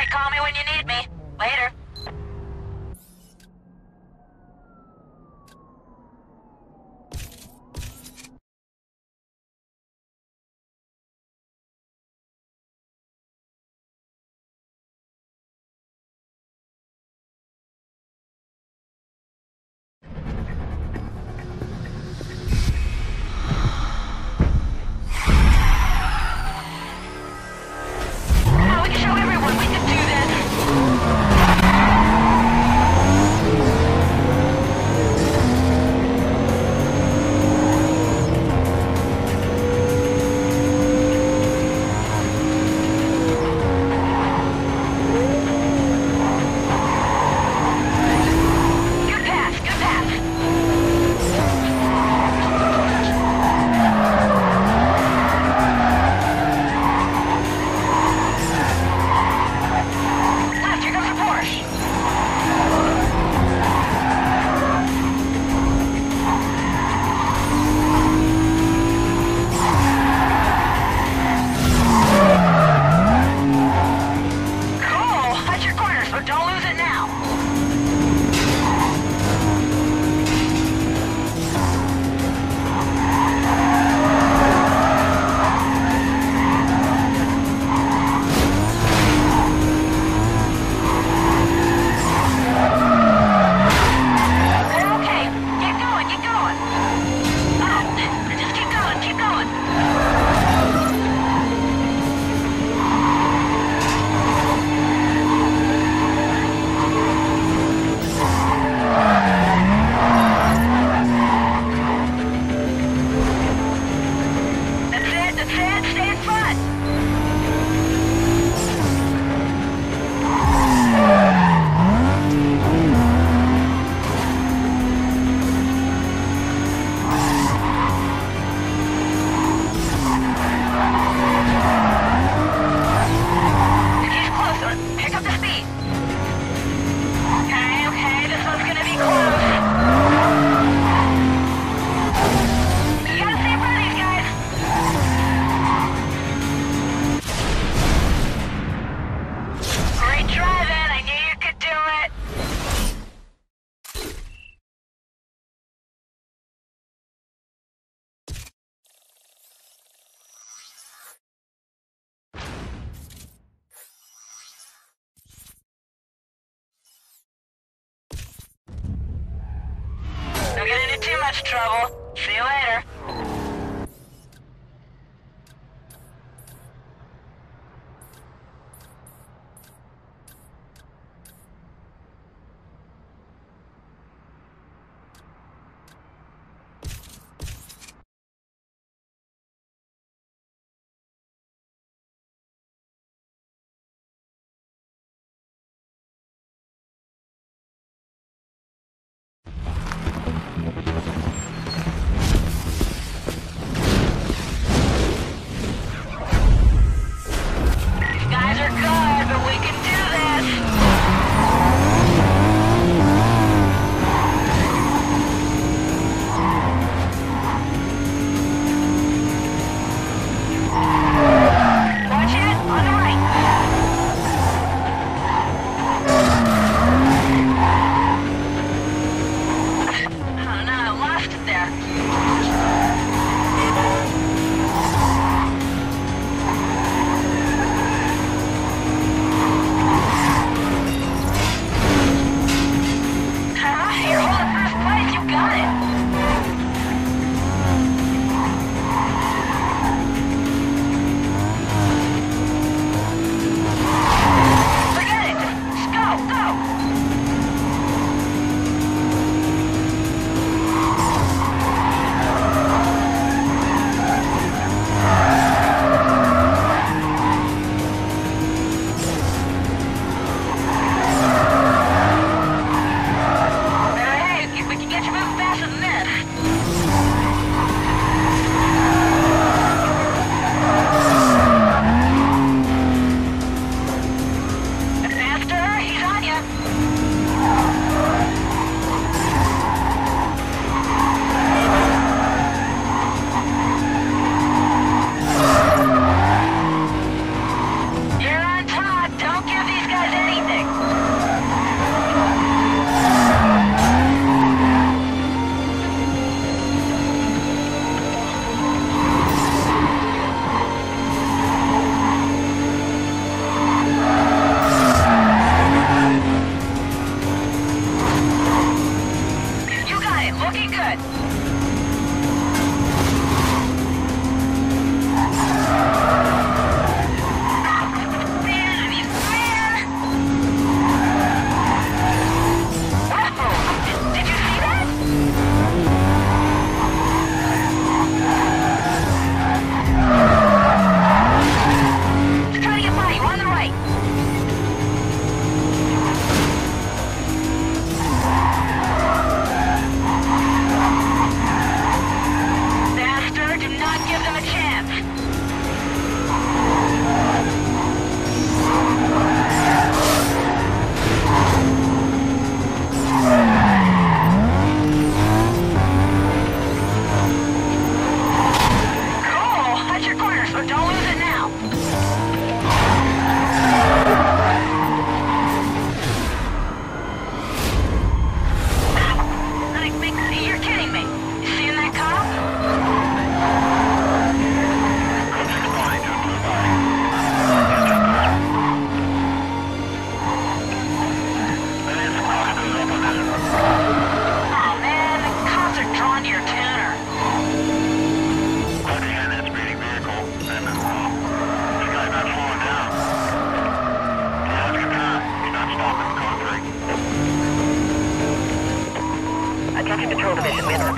Alright, call me when you need me. Later. Now we can show everyone we can do this. Good pass, good pass. Left, here comes the Porsche. Cool, that's your corner, so don't lose it now. Okay, get going, get going. Just keep going, keep going. That's it, stay in front. He's closer, pick up the speed. Okay, this one's gonna be close. You gotta stay in front of these guys. Great driving, I knew you could do it. Don't get into too much trouble. See you later.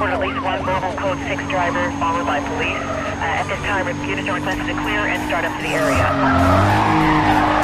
report at least one mobile code 6 driver followed by police. At this time, units are requested to clear and start up to the area.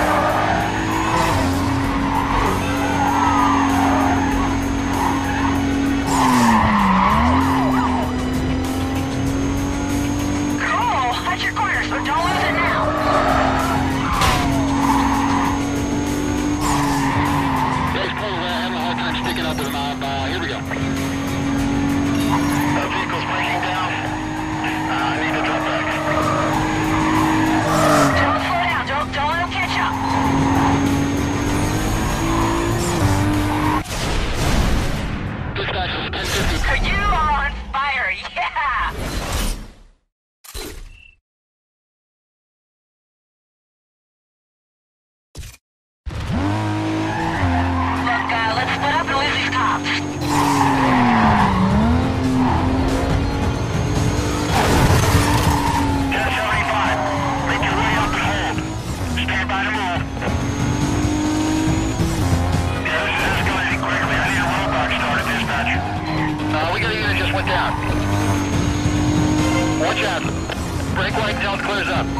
Watch out. Brake light zone clears up.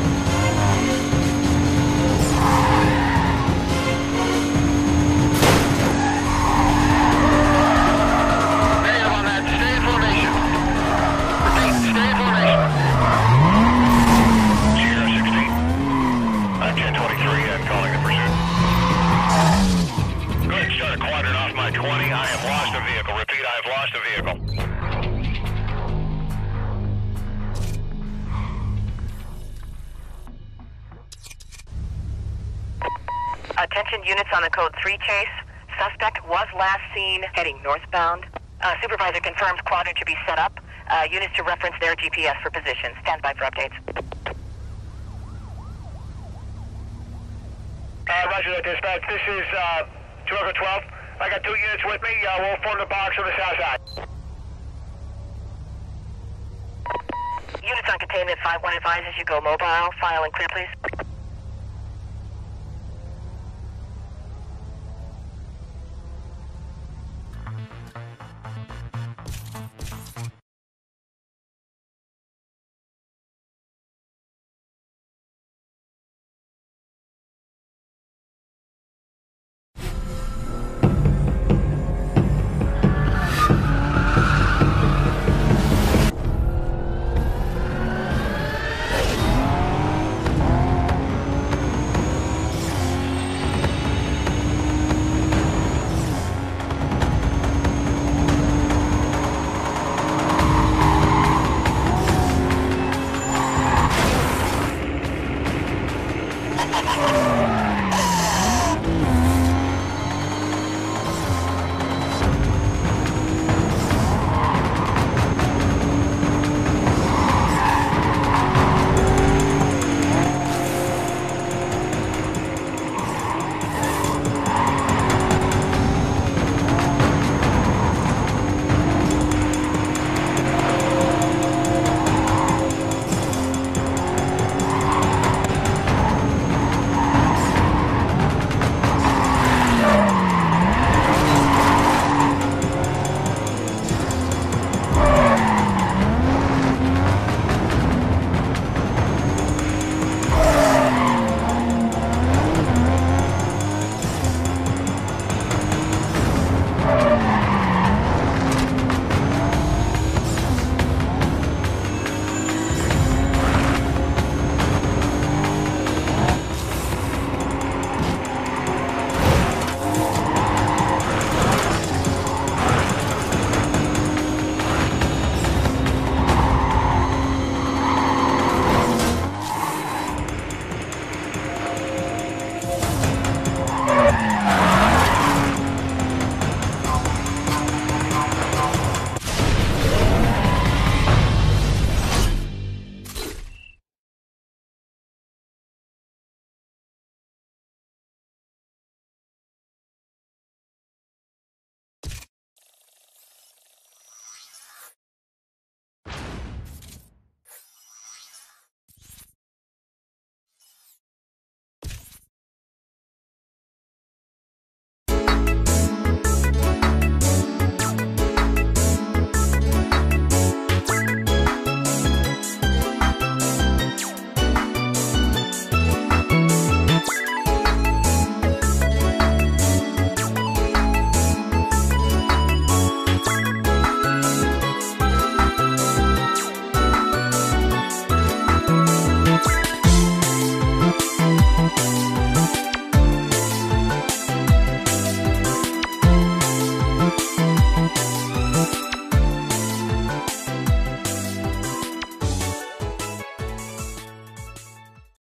Negative on that. Stay in formation. Repeat, stay in formation. Sierra 16. I'm 1023 and calling in pursuit. Go ahead and start a quadrant off my 20. I have lost a vehicle. Repeat, I have lost a vehicle. Attention units on the code 3 chase. Suspect was last seen heading northbound. Supervisor confirms quadrant to be set up. Units to reference their GPS for position. Stand by for updates. Roger that, dispatch. This is 12. I got 2 units with me. We'll form the box on the south side. Units on containment 5-1 advises you go mobile. File and clear, please.